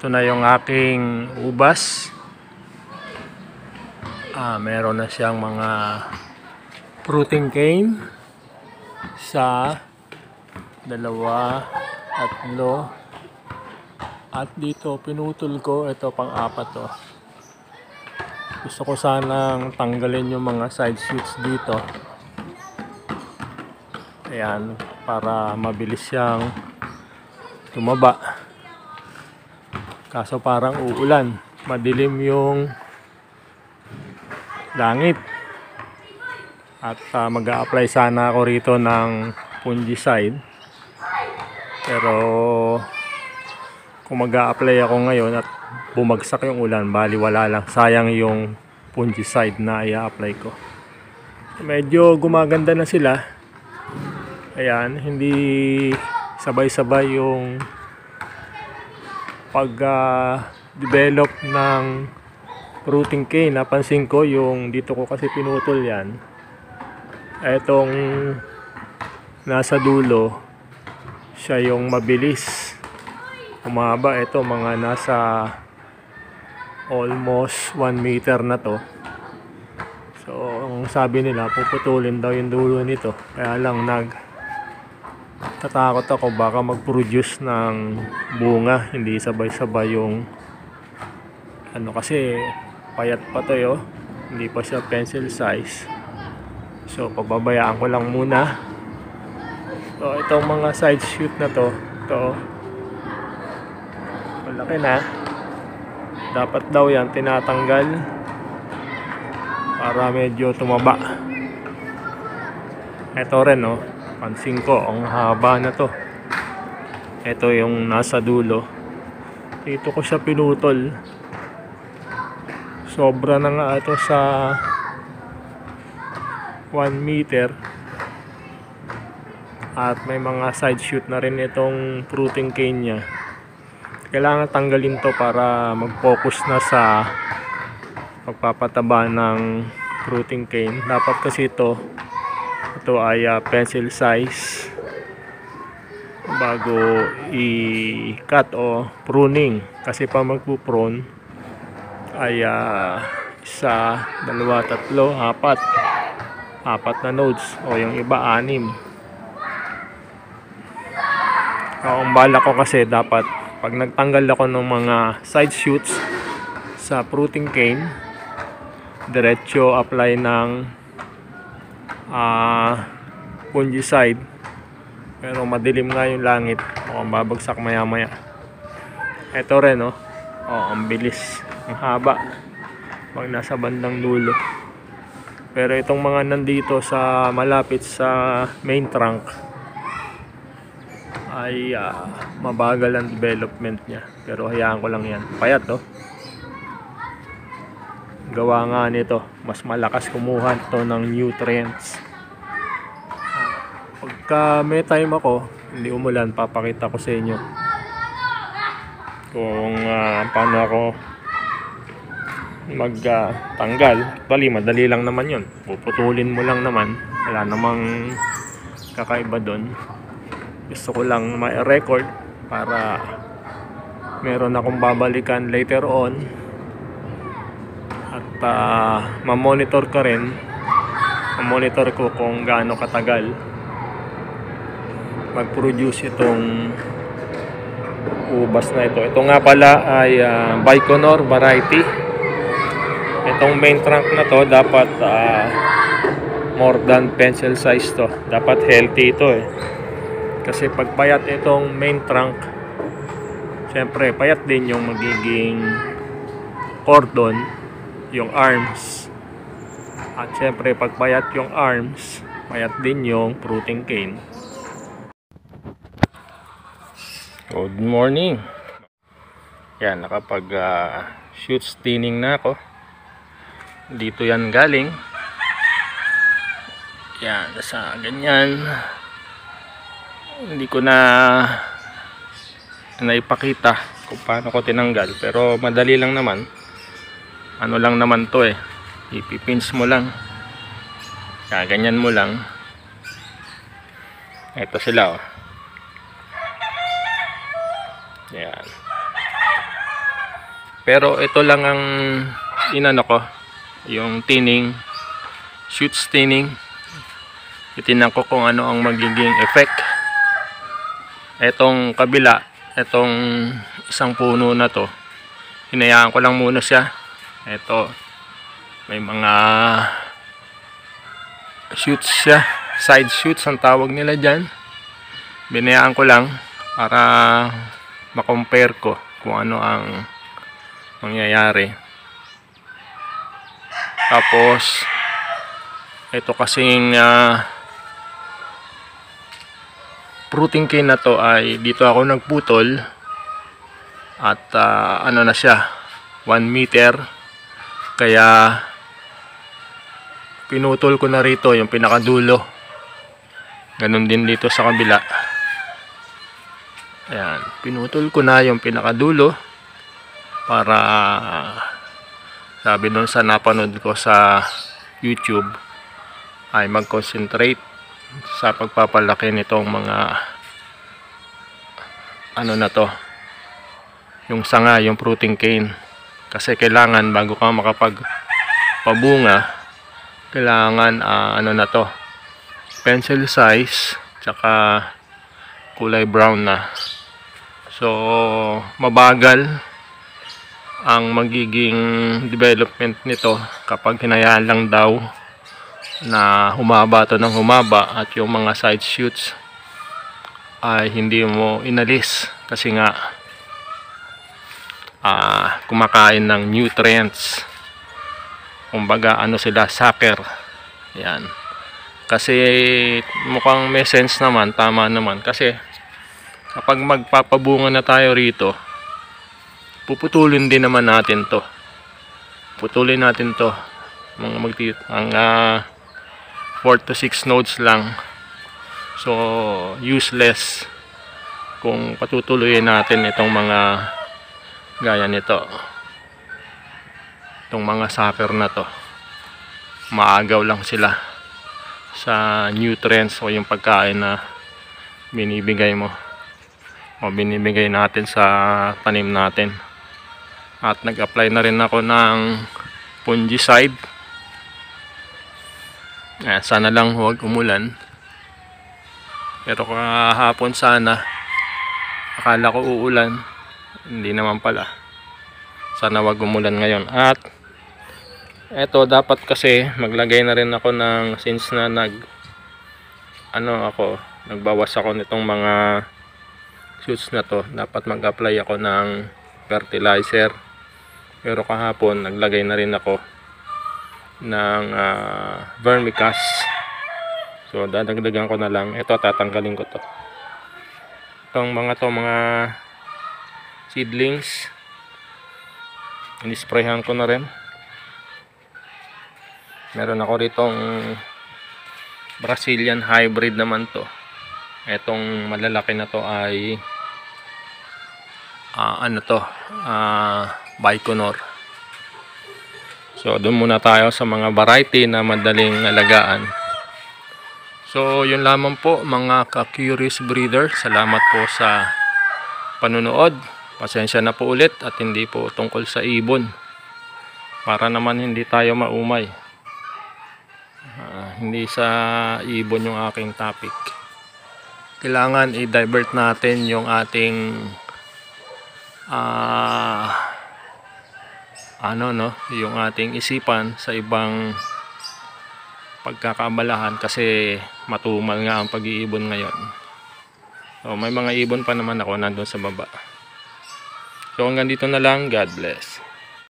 Ito na yung aking ubas. Meron na siyang mga fruiting cane. Isa, dalawa, tatlo. At dito pinutol ko, ito pang-apat to. Gusto ko sanang tanggalin yung mga side shoots dito. Ayan, para mabilis siyang tumaba. Kaso parang uulan, madilim yung langit. At mag-a-apply sana ako rito ng fungicide. Pero kung mag-a-apply ako ngayon at bumagsak yung ulan, bali wala lang. Sayang yung fungicide na i-apply ko. Medyo gumaganda na sila. Ayan, hindi sabay-sabay yung pag-develop ng fruiting cane. Napansin ko yung dito ko kasi pinutol yan. Etong nasa dulo, siya yung mabilis umaba. Ito mga nasa almost 1 meter na to. So ang sabi nila puputulin daw yung dulo nito. Kaya lang tatakot ako baka mag-produce ng bunga, hindi sabay-sabay yung kasi payat pa to hindi pa siya pencil size. So pababayaan ko lang muna. So itong mga side shoot na to, malaki na. Dapat daw yan tinatanggal para medyo tumaba. Ito rin pansin ko, ang haba na to. Ito yung nasa dulo. Dito ko siya pinutol. Sobra na nga ito sa 1 meter. At may mga side shoot na rin itong fruiting cane nya. Kailangan tanggalin to para mag-focus na sa pagpapataba ng fruiting cane. Dapat kasi ito ay pencil size bago i-cut o pruning. Kasi pa magpo-prune ay isa, dalawa, tatlo, apat na nodes, o yung iba 6. Ang bala ko kasi dapat pag nagtanggal ako ng mga side shoots sa fruiting cane, diretso apply ng fungicide. Pero madilim nga yung langit, babagsak maya maya. Ito rin ang bilis, ang haba pag nasa bandang dulo. Pero itong mga nandito sa malapit sa main trunk ay mabagal ang development nya. Pero hayaan ko lang yan. Payat gawa nga nito, mas malakas kumuha to ng nutrients. Pagka may time ako, hindi umulan, papakita ko sa inyo kung paano ako magtanggal. Madali lang naman yun, puputulin mo lang naman, wala namang kakaiba doon. Gusto ko lang ma-record para meron akong babalikan later on. At ma-monitor ko rin. Ma-monitor ko kung gaano katagal mag-produce itong ubas na ito. Ito nga pala ay Baikonur variety. Itong main trunk na to dapat more than pencil size to. Dapat healthy ito Kasi pag payat itong main trunk, syempre payat din yung magiging cordon, yung arms. At syempre pag payat yung arms, payat din yung fruiting cane. Good morning. Yan, nakapag shoot thinning na ako. Dito yan galing. Yan, sa ganyan. Hindi ko na naipakita kung paano ko tinanggal, pero madali lang naman. Ano lang naman to ipipinch mo lang, ganyan mo lang. Ito sila Yan. Pero ito lang ang inano ko, yung tinning, shoots tinning. Itinan ko kung ano ang magiging effect. Etong kabila, etong isang puno na to, hinayaan ko lang muna siya. Ito, may mga shoots siya, side shoots ang tawag nila dyan. Binayaan ko lang para makompare ko kung ano ang mangyayari. Tapos ito kasing fruiting cane na to ay dito ako nagputol at ano na siya, 1 meter, kaya pinutol ko na rito yung pinakadulo. Ganun din dito sa kabila. Ayan, pinutol ko na yung pinakadulo para sabi doon sa napanood ko sa YouTube ay mag-concentrate sa pagpapalaki nitong mga ano na to, yung sanga, yung fruiting cane. Kasi kailangan bago ka makapagpabunga, kailangan ano na to, pencil size, tsaka kulay brown na. So mabagal ang magiging development nito kapag hinayaan lang daw na humaba to ng humaba at yung mga side shoots ay hindi mo inalis kasi nga kumakain ng nutrients, kumbaga ano sila, sucker. Yan, kasi mukhang may sense naman, tama naman, kasi kapag magpapabunga na tayo rito, puputulin din naman natin to, putulin natin to, mga 4 to 6 nodes lang. So useless kung patutuloyin natin itong mga gaya nito, itong mga sucker na to. Maagaw lang sila sa nutrients o yung pagkain na binibigay mo o binibigay natin sa tanim natin. At nag-apply na rin ako ng fungicide. Sana lang huwag umulan, pero kahapon sana akala ko uulan, hindi naman pala. Sana huwag umulan ngayon. At eto, dapat kasi maglagay na rin ako ng, since na nagbawas ako nitong mga shoots na to, dapat mag-apply ako ng fertilizer. Pero kahapon naglagay na rin ako ng vermicast. So dadagdagan ko na lang. Ito, tatanggalin ko to. Itong mga seedlings, inisprayhan ko na rin. Meron ako ritong Brazilian hybrid naman to. Etong malalaki na to ay Baikonur. So doon muna tayo sa mga variety na madaling alagaan. So yun lamang po mga ka-curious breeder. Salamat po sa panunood. Pasensya na po ulit at hindi po tungkol sa ibon, para naman hindi tayo maumay. Hindi sa ibon yung aking topic. Kailangan i-divert natin yung ating yung ating isipan sa ibang pagkakaabalahan, kasi matumal nga ang pag-iibon ngayon. So may mga ibon pa naman ako nandun sa baba. So hanggang dito na lang. God bless.